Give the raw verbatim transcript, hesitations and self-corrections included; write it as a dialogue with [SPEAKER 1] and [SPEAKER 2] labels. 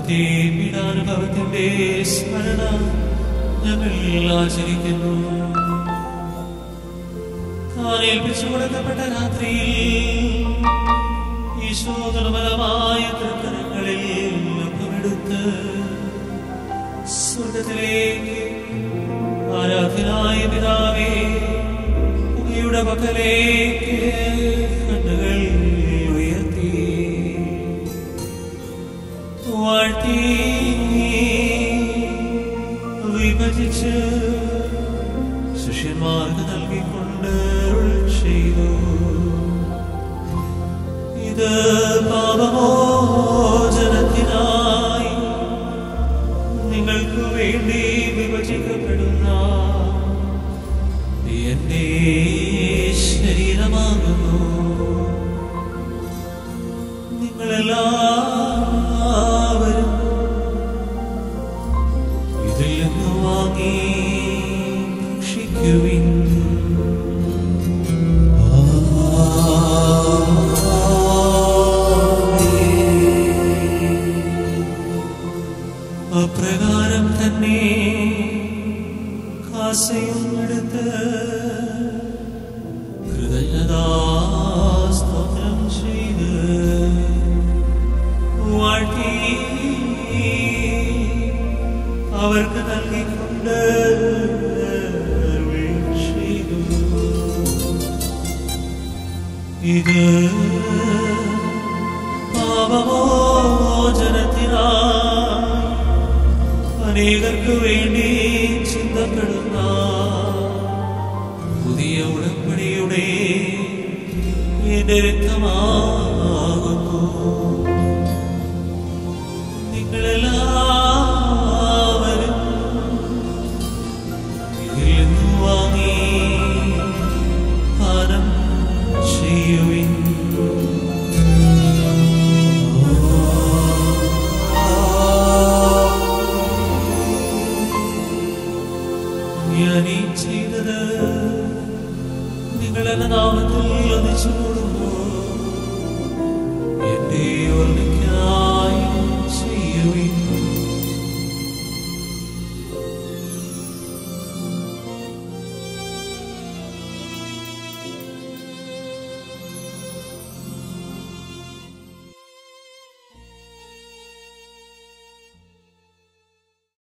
[SPEAKER 1] അവിടുത്തെ പീഡാനുഭവത്തിന്റെ സ്മരണ ഞങ്ങൾ ആചരിക്കുന്നു. താൻ ഏൽപ്പിച്ചു കൊടുക്കപ്പെട്ട രാത്രിയിൽ ഈശോ ദുർബലമായ തൃക്കരങ്ങളിൽ അപ്പമെടുത്ത് സ്വർഗ്ഗത്തിലേക്ക് ആരാധനായ പിതാവേ അങ്ങയുടെ പക്കലേക്ക് കണ്ണുകൾ ഉയർത്തി വാഴ്ത്തി വിഭജിച്ച് ശിഷ്യന്മാർക്ക് നൽകിക്കൊണ്ട് ചെയ്തു. ഇത് പാപമോചനത്തിനായി നിങ്ങൾക്ക് വേണ്ടി വിഭജിക്കപ്പെടുന്ന എന്റെ ശരീരമാകുന്നു. നിങ്ങളെല്ലാവരും ഇതിൽ നിന്ന് വാങ്ങി ഭക്ഷിക്കുവിൻ. അപ്രകാരം തന്നെ കാസയും എടുത്ത് കൃതജ്ഞതാസ്തോത്രം ചെയ്ത് വാഴ്ത്തി അവർക്ക് നൽകിക്കൊണ്ട് ചെയ്തു. ഇത് പാപമോചനത്തിനായി അനേകർക്ക് വേണ്ടി ചിന്തപ്പെടുന്ന പുതിയ ഉടമ്പടിയുടെ എന്റെ രക്തമാകുന്നു. നിങ്ങളെല്ലാം